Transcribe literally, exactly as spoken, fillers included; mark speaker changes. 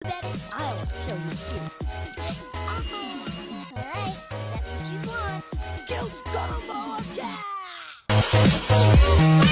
Speaker 1: bet I'll kill you cute.
Speaker 2: Alright, that's what you want.
Speaker 1: Cute's gonna attack!